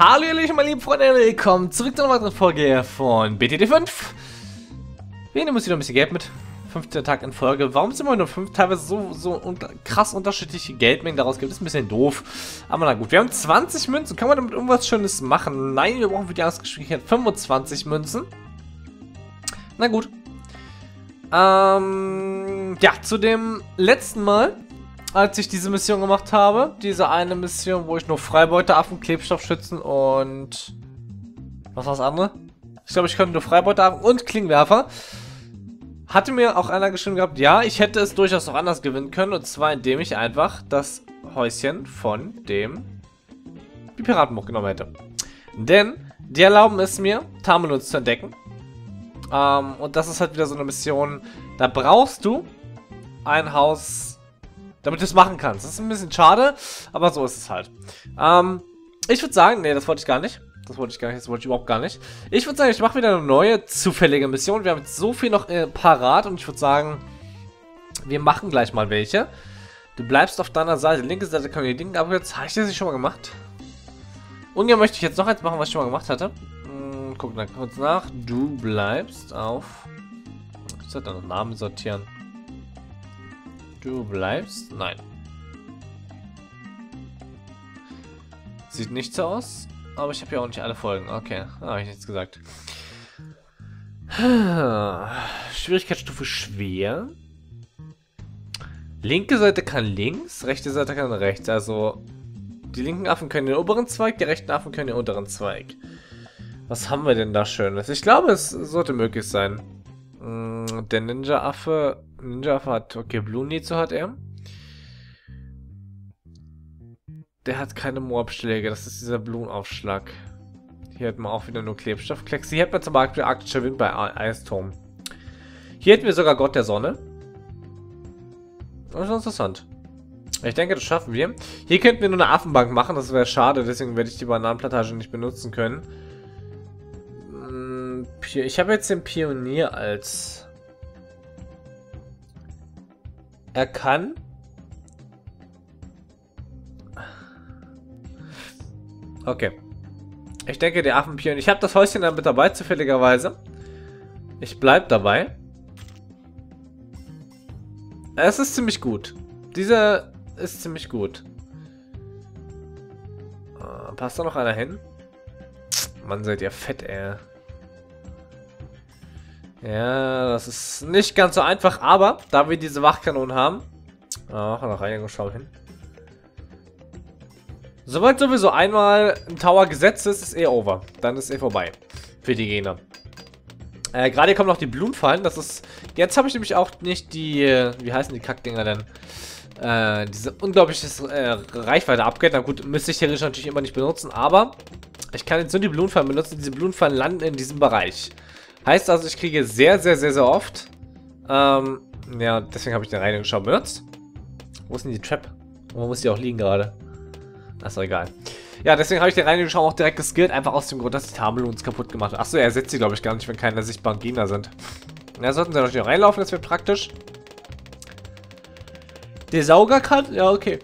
Hallo ihr meine lieben Freunde, willkommen zurück zu einer weiteren Folge von BTD 5. Wir nehmen uns wieder ein bisschen Geld mit. 15. Tag in Folge. Warum sind wir nur 5? Teilweise so krass unterschiedliche Geldmengen daraus gibt, ist ein bisschen doof. Aber na gut, wir haben 20 Münzen. Kann man damit irgendwas Schönes machen? Nein, wir brauchen für die Jahresgeschwindigkeit 25 Münzen. Na gut. Ja, zu dem letzten Mal, als ich diese Mission gemacht habe. Diese eine Mission, wo ich nur Freibeuteaffen, Klebstoffschützen und... Was war das andere? Ich glaube, ich konnte nur Freibeuteaffen und Klingenwerfer. Hatte mir auch einer geschrieben gehabt, ja, ich hätte es durchaus noch anders gewinnen können. Und zwar, indem ich einfach das Häuschen von dem Piratenbuch genommen hätte. Denn die erlauben es mir, Tarnbenutzer zu entdecken. Und das ist halt wieder so eine Mission, da brauchst du ein Haus... damit du es machen kannst. Das ist ein bisschen schade, aber so ist es halt. Ich würde sagen, nee, das wollte ich gar nicht. Das wollte ich überhaupt gar nicht. Ich würde sagen, ich mache wieder eine neue, zufällige Mission. Wir haben jetzt so viel noch parat und ich würde sagen, wir machen gleich mal welche. Du bleibst auf deiner Seite. Linke Seite können wir die Dinge abkürzen. Habe ich das nicht schon mal gemacht? Ungern möchte ich jetzt noch eins machen, was ich schon mal gemacht hatte. Guck dann kurz nach. Du bleibst auf... Ich sollte noch Namen sortieren. Du bleibst... Nein. Sieht nicht so aus. Aber ich habe ja auch nicht alle Folgen. Okay, habe ich nichts gesagt. Schwierigkeitsstufe schwer. Linke Seite kann links, rechte Seite kann rechts. Also die linken Affen können den oberen Zweig, die rechten Affen können den unteren Zweig. Was haben wir denn da Schönes? Ich glaube, es sollte möglich sein. Der Ninja-Affe hat... Okay, Bluenizo hat er. Der hat keine Moorabschläge. Das ist dieser Blumenaufschlag. Hier hat man auch wieder nur Klebstoffkleckse. Hier hat man zum Beispiel arktischer Wind bei Eisturm. Hier hätten wir sogar Gott der Sonne. Das ist interessant. Ich denke, das schaffen wir. Hier könnten wir nur eine Affenbank machen. Das wäre schade. Deswegen werde ich die Bananenplantage nicht benutzen können. Ich habe jetzt den Pionier als... Er kann... Okay. Ich denke, der Affenpionier... Ich habe das Häuschen dann mit dabei, zufälligerweise. Ich bleib dabei. Es ist ziemlich gut. Dieser ist ziemlich gut. Passt da noch einer hin? Mann, seid ihr fett, ey. Ja, das ist nicht ganz so einfach, aber da wir diese Wachkanonen haben... Ach, noch reingeschaut hin. Sobald sowieso einmal ein Tower gesetzt ist, ist eh over. Dann ist eh vorbei. Für die Gegner. Gerade hier kommen noch die Blumenfallen. Das ist... Jetzt habe ich nämlich auch nicht die... Wie heißen die Kackdinger denn? Diese unglaubliches Reichweite-Upgrade. Na gut, müsste ich theoretisch natürlich immer nicht benutzen, aber ich kann jetzt nur die Blumenfallen benutzen. Diese Blumenfallen landen in diesem Bereich. Heißt also, ich kriege sehr oft. Ja, deswegen habe ich den Reinigungsschau benutzt. Wo ist denn die Trap? Wo muss die auch liegen gerade? Achso, egal. Ja, deswegen habe ich den Reinigungsschau auch direkt geskillt. Einfach aus dem Grund, dass die Tarnblumen uns kaputt gemacht hat. Achso, er setzt sie, glaube ich, gar nicht, wenn keine sichtbaren Gegner sind. Ja, sollten sie natürlich noch reinlaufen, das wäre praktisch. Der Sauger kann? Ja, okay.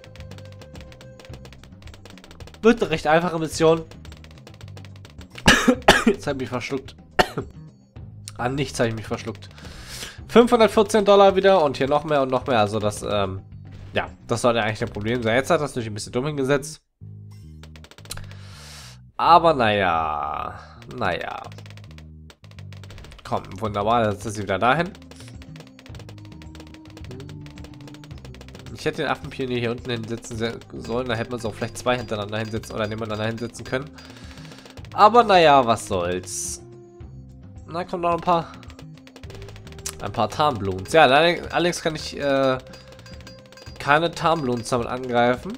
Wird eine recht einfache Mission. Jetzt habe ich mich verschluckt. An nichts habe ich mich verschluckt. 514 $ wieder und hier noch mehr und noch mehr. Also das, ja, das sollte eigentlich ein Problem sein. Jetzt hat das natürlich ein bisschen dumm hingesetzt. Aber naja. Komm, wunderbar, jetzt ist sie wieder dahin. Ich hätte den Affenpionier hier unten hinsetzen sollen. Da hätte man so vielleicht zwei hintereinander hinsetzen oder nebeneinander hinsetzen können. Aber naja, was soll's. Na, kommt noch ein paar Tarnblumen. Ja, allerdings kann ich keine Tarnblumen damit angreifen.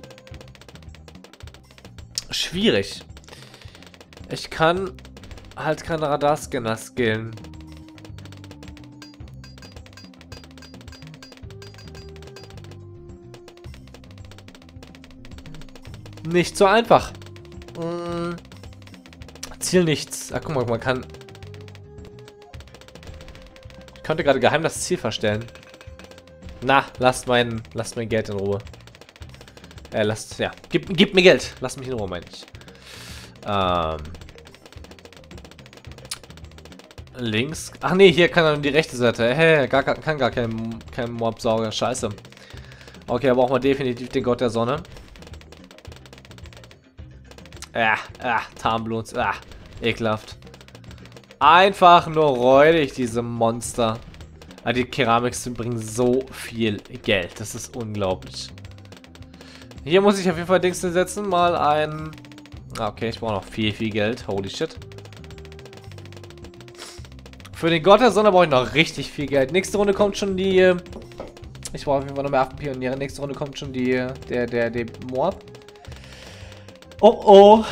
Schwierig. Ich kann halt keine Radarscanner skillen. Nicht so einfach. Ziel nichts. Ach, guck mal, man kann... Ich konnte gerade geheim das Ziel verstellen. Na, lasst mein Geld in Ruhe. Ja, gib mir Geld. Lass mich in Ruhe, meine ich. Links. Ach nee, hier kann er die rechte Seite. Hä, kann gar kein Mob-Sauger. Scheiße. Okay, da brauchen wir definitiv den Gott der Sonne. Tarnblut. Ekelhaft. Einfach nur räudig, diese Monster. Aber die Keramik bringen so viel Geld. Das ist unglaublich. Hier muss ich auf jeden Fall Dings setzen. Mal ein... Okay, ich brauche noch viel Geld. Holy shit. Für den Gott der Sonne brauche ich noch richtig viel Geld. Nächste Runde kommt schon die... Ich brauche auf jeden Fall noch mehr Affenpioniere. Nächste Runde kommt schon die... Der Moab. Oh.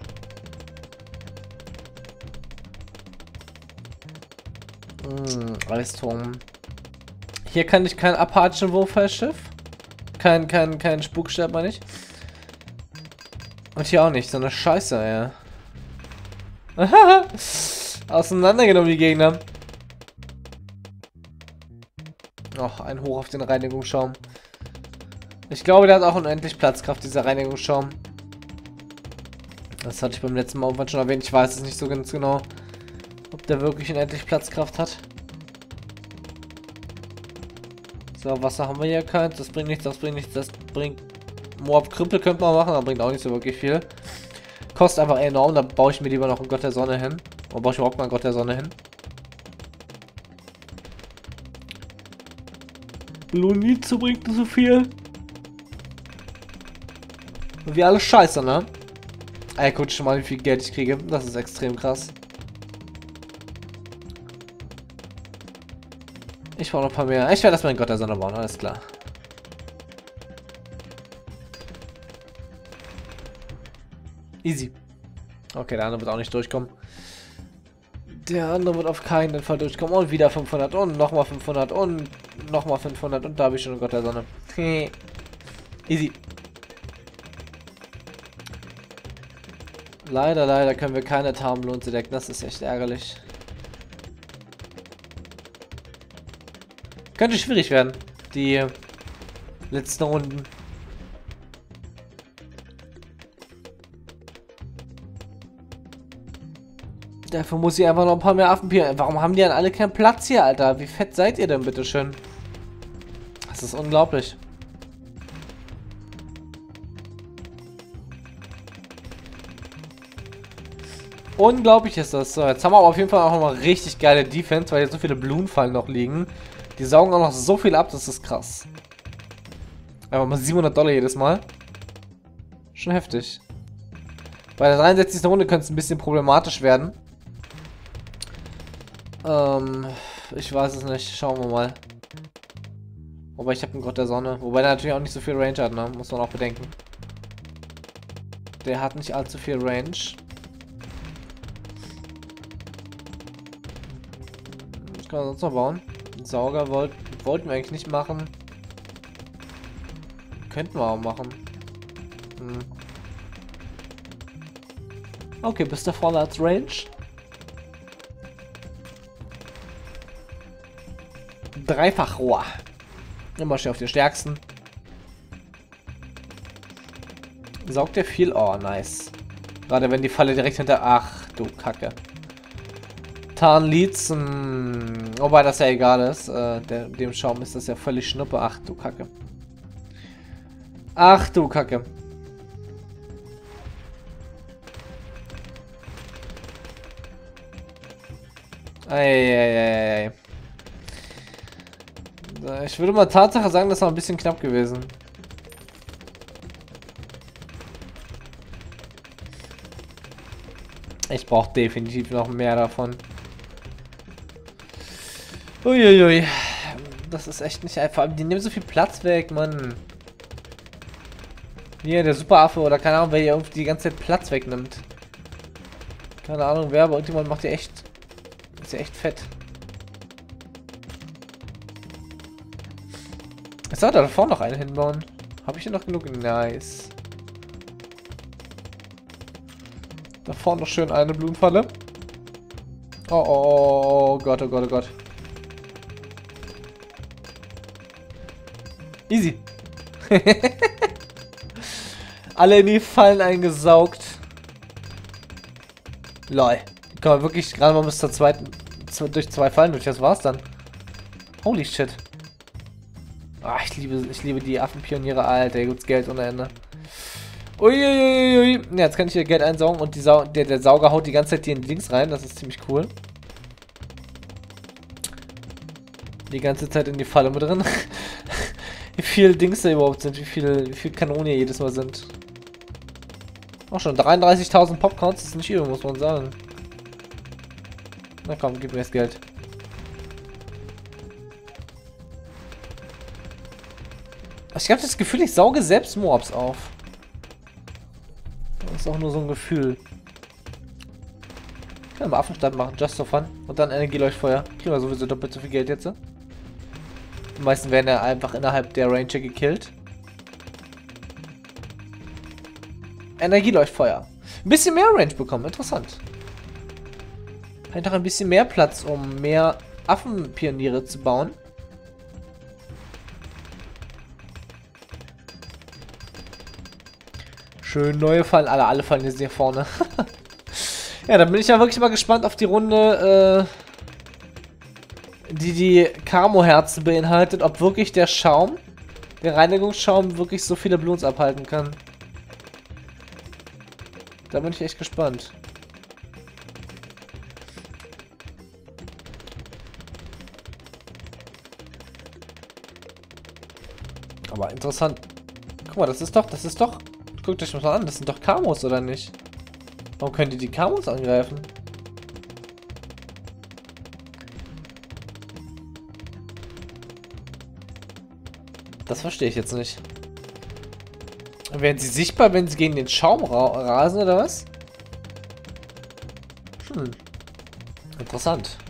Eisturm. Hier kann ich kein Apachen-Wurfschiff. Kein Spukstab, meine ich. Und hier auch nicht. So eine Scheiße, ja. Auseinandergenommen, die Gegner. Och, ein Hoch auf den Reinigungsschaum. Ich glaube, der hat auch unendlich Platzkraft, dieser Reinigungsschaum. Das hatte ich beim letzten Mal irgendwann schon erwähnt. Ich weiß es nicht so ganz genau, ob der wirklich unendlich Platzkraft hat. So, Wasser haben wir hier keins. Das bringt nichts, das bringt nichts. Das bringt... Moab Krüppel könnte man machen, aber bringt auch nicht so wirklich viel. Kostet einfach enorm. Da baue ich mir lieber noch einen Gott der Sonne hin. Oder baue ich überhaupt mal einen Gott der Sonne hin? Lunitze bringt so viel. Wie alles scheiße, ne? Ey, guck schon mal, wie viel Geld ich kriege. Das ist extrem krass. Ich brauche noch ein paar mehr. Ich werde erstmal einen Gott der Sonne bauen, alles klar. Easy. Okay, der andere wird auch nicht durchkommen. Der andere wird auf keinen Fall durchkommen. Und wieder 500 und nochmal 500 und nochmal 500 und da habe ich schon einen Gott der Sonne. Easy. Leider können wir keine Tarnblunze decken. Das ist echt ärgerlich. Könnte schwierig werden. Die letzten Runden. Dafür muss ich einfach noch ein paar mehr Affenpioniere. Warum haben die denn alle keinen Platz hier, Alter? Wie fett seid ihr denn, bitteschön? Das ist unglaublich. Unglaublich ist das. So, jetzt haben wir aber auf jeden Fall auch nochmal richtig geile Defense, weil hier so viele Blumenfallen noch liegen. Die saugen auch noch so viel ab, das ist krass. Einfach mal $700 jedes Mal. Schon heftig. Bei der 63. Runde könnte es ein bisschen problematisch werden. Ich weiß es nicht. Schauen wir mal. Wobei, ich habe einen Gott der Sonne. Wobei der natürlich auch nicht so viel Range hat, ne? Muss man auch bedenken. Der hat nicht allzu viel Range. Was kann man sonst noch bauen? Einen Sauger wollten wir eigentlich nicht machen. Könnten wir auch machen. Okay, bis da vorne als Range. Dreifachrohr. Immer schön auf den stärksten. Saugt der viel? Oh, nice. Gerade wenn die Falle direkt hinter... Ach, du Kacke. Tarnlitzen. Wobei das ja egal ist. Dem Schaum ist das ja völlig Schnuppe. Ach, du Kacke. Ach, du Kacke. Eieieiei. Ich würde mal Tatsache sagen, das war ein bisschen knapp gewesen. Ich brauche definitiv noch mehr davon. Uiuiui. Das ist echt nicht einfach. Die nehmen so viel Platz weg, Mann. Hier, der Superaffe oder keine Ahnung, wer hier irgendwie die ganze Zeit Platz wegnimmt. Keine Ahnung, wer, aber irgendjemand macht hier echt... Ist ja echt fett. Ich sollte da vorne noch einen hinbauen. Habe ich hier noch genug? Nice. Da vorne noch schön eine Blumenfalle. Oh Gott, oh Gott, oh Gott. Easy. Alle in die Fallen eingesaugt. Lol. Kann man wirklich gerade mal bis zur zweiten, durch 2 Fallen durch, das war's dann. Holy shit. Ah, ich liebe die Affenpioniere, Alter, hier gibt's Geld ohne Ende. Uiuiuiui. Ja, jetzt kann ich hier Geld einsaugen und der Sauger haut die ganze Zeit hier in die Dings rein, das ist ziemlich cool. Die ganze Zeit in die Falle mit drin. Wie viele Dings da überhaupt sind, wie viel Kanonen hier jedes Mal sind. Auch schon 33.000 Popcorns, das ist nicht übel, muss man sagen. Na komm, gib mir das Geld. Ich habe das Gefühl, ich sauge selbst Mobs auf. Das ist auch nur so ein Gefühl. Ich kann mal Affenstadt machen, just for fun. Und dann Energieleuchtfeuer. Kriegen wir sowieso doppelt so viel Geld jetzt. Die meisten werden ja einfach innerhalb der Range gekillt. Energieleuchtfeuer. Ein bisschen mehr Range bekommen, interessant. Einfach ein bisschen mehr Platz, um mehr Affenpioniere zu bauen. Schön, neue Fallen. Alle fallen jetzt hier vorne. Ja, dann bin ich ja wirklich mal gespannt auf die Runde, die Camo-Herzen beinhaltet, ob wirklich der Schaum, der Reinigungsschaum, wirklich so viele Bloons abhalten kann. Da bin ich echt gespannt. Aber interessant. Guck mal, das ist doch. Guckt euch mal an, das sind doch Camos, oder nicht? Warum können die Camos angreifen? Das verstehe ich jetzt nicht. Werden sie sichtbar, wenn sie gegen den Schaum rasen, oder was? Interessant.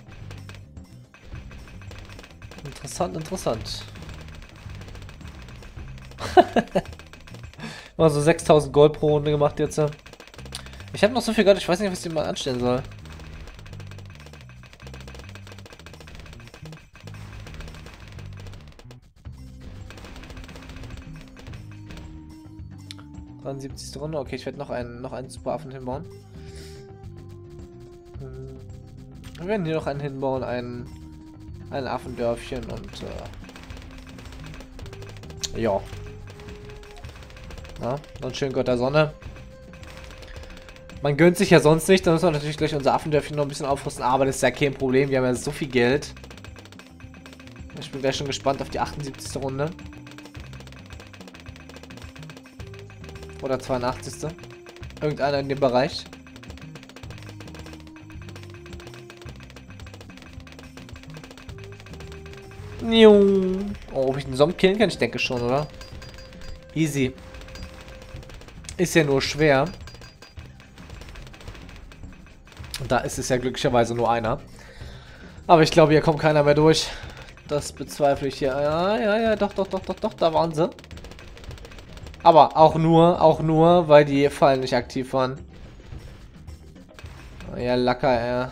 Interessant. Mal so 6.000 Gold pro Runde gemacht jetzt. Ich habe noch so viel Gold, ich weiß nicht, was ich mal anstellen soll. Runde. Okay, ich werde noch einen Superaffen hinbauen. Wir werden hier noch einen hinbauen, ein Affendörfchen und ja. Na, dann schön Gott der Sonne. Man gönnt sich ja sonst nicht, dann müssen wir natürlich gleich unser Affendörfchen noch ein bisschen aufrüsten, aber das ist ja kein Problem, wir haben ja so viel Geld. Ich bin gleich schon gespannt auf die 78. Runde. Oder 82. Irgendeiner in dem Bereich. Oh, ob ich den Zombie killen kann? Ich denke schon, oder? Easy. Ist ja nur schwer. Und da ist es ja glücklicherweise nur einer. Aber ich glaube, hier kommt keiner mehr durch. Das bezweifle ich hier. Ja, doch, da waren sie. Aber auch nur, weil die Fallen nicht aktiv waren. Ja, Lacker, ey.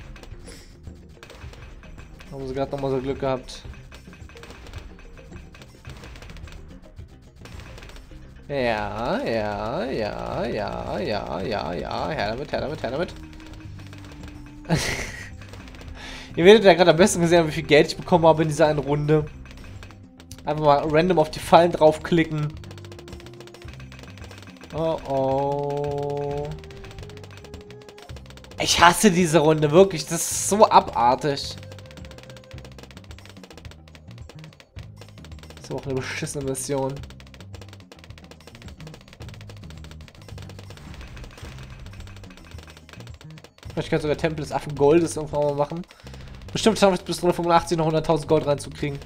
Haben sie gerade nochmal so Glück gehabt. Ja. Her damit. Ihr werdet ja gerade am besten gesehen, wie viel Geld ich bekommen habe in dieser einen Runde. Einfach mal random auf die Fallen draufklicken. Oh. Ich hasse diese Runde, wirklich. Das ist so abartig. Das ist auch eine beschissene Mission. Ich kann sogar Tempel des Affen Goldes irgendwann mal machen. Bestimmt schaffe ich es bis Runde 85 noch 100.000 Gold reinzukriegen.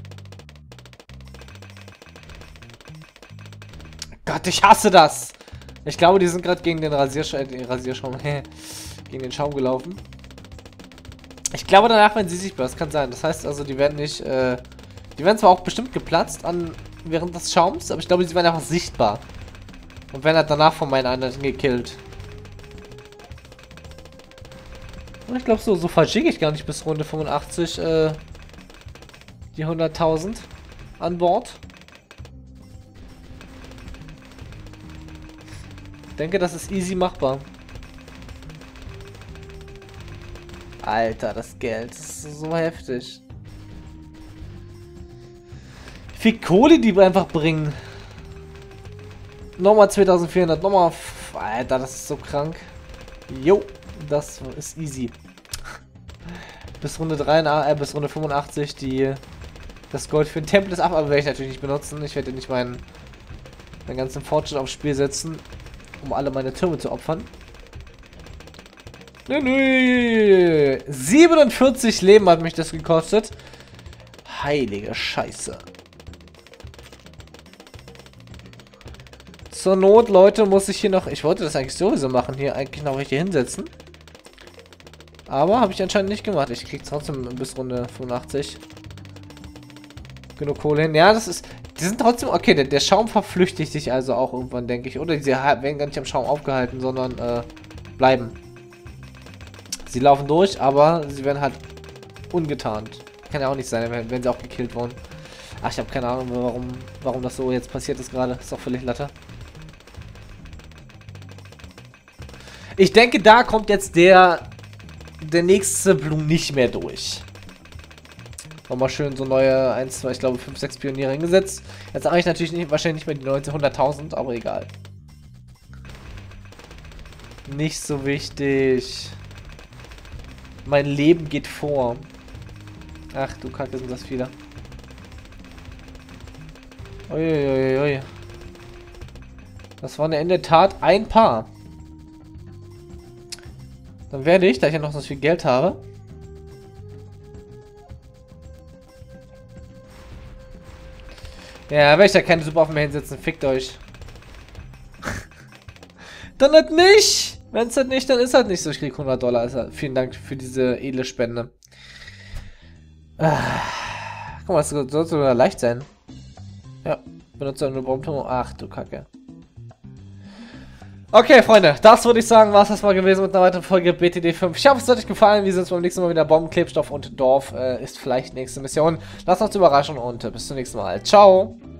Gott, ich hasse das! Ich glaube, die sind gerade gegen den Rasierschaum, gegen den Schaum gelaufen. Ich glaube, danach werden sie sichtbar, das kann sein. Das heißt also, die werden nicht, die werden zwar auch bestimmt geplatzt während des Schaums, aber ich glaube, sie werden einfach sichtbar. Und werden halt danach von meinen Einheiten gekillt. Und ich glaube, so verschicke ich gar nicht bis Runde 85, die 100.000 an Bord. Ich denke, das ist easy machbar. Alter, das Geld ist so heftig. Wie viel Kohle die einfach bringen. Nochmal 2400, nochmal... Alter, das ist so krank. Jo, das ist easy. Bis Runde 83, bis Runde 85 das Gold für den Tempel ist ab, aber werde ich natürlich nicht benutzen. Ich werde nicht meinen ganzen Fortschritt aufs Spiel setzen, um alle meine Türme zu opfern. Nö. 47 Leben hat mich das gekostet. Heilige Scheiße. Zur Not, Leute, muss ich hier noch... Ich wollte das eigentlich sowieso machen, hier eigentlich noch richtig hinsetzen. Aber habe ich anscheinend nicht gemacht. Ich kriege trotzdem bis Runde 85 genug Kohle hin. Ja, das ist... Die sind trotzdem... Okay, der Schaum verflüchtigt sich also auch irgendwann, denke ich. Oder sie werden gar nicht am Schaum aufgehalten, sondern bleiben. Sie laufen durch, aber sie werden halt ungetarnt. Kann ja auch nicht sein, wenn sie auch gekillt wurden. Ach, ich habe keine Ahnung, warum das so jetzt passiert ist gerade. Ist doch völlig Latte. Ich denke, da kommt jetzt der nächste Blumen nicht mehr durch. Nochmal schön so neue 1, 2, ich glaube 5, 6 Pioniere hingesetzt. Jetzt sage ich natürlich nicht, wahrscheinlich nicht mehr die 1900.000, aber egal. Nicht so wichtig. Mein Leben geht vor. Ach du Kacke, sind das viele. Uiuiui. Das waren ja in der Tat ein Paar. Dann werde ich, da ich ja noch so viel Geld habe, ja, werde ich da keine Superwaffen mehr hinsetzen. Fickt euch. Dann halt nicht. Wenn es halt nicht, dann ist halt nicht so. Ich krieg $100. Also, vielen Dank für diese edle Spende. Guck mal, das sollte sogar leicht sein. Ja, benutze eine Baumturm. Ach du Kacke. Okay, Freunde, das würde ich sagen, war es erstmal gewesen mit einer weiteren Folge BTD 5. Ich hoffe, es hat euch gefallen. Wir sehen uns beim nächsten Mal wieder. Bomben, Klebstoff und Dorf ist vielleicht nächste Mission. Lasst uns überraschen und bis zum nächsten Mal. Ciao!